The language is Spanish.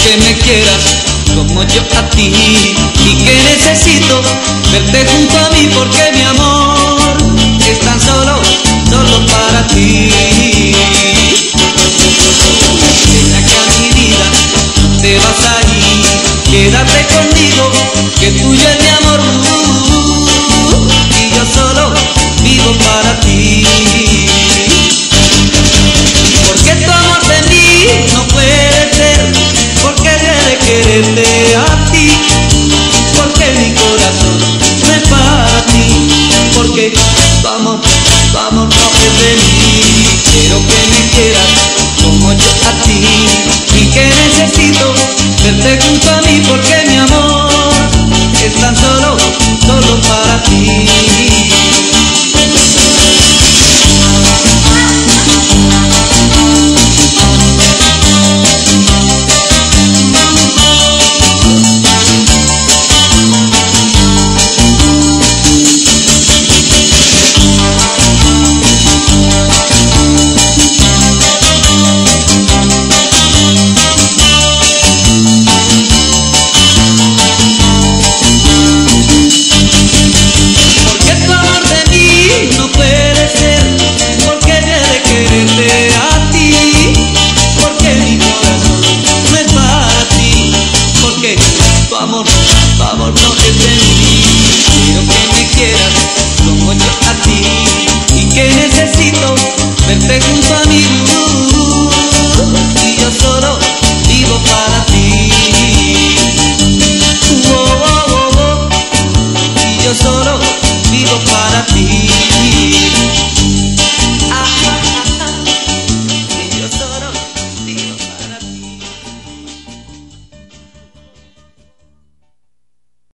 que me quieras como yo a ti, y que necesito verte junto a mí, porque mi amor es tan solo para ti. Ven aquí a mi vida, no te vas a ir, quédate conmigo, que tuyo es mi amor, y yo solo vivo para ti. Porque tu amor de mí no puede ser, porque he de quererte a ti, porque mi corazón no es para ti, porque tu amor no es de mí. Quiero que me quieras como yo a ti, y que necesito verte junto a mí, porque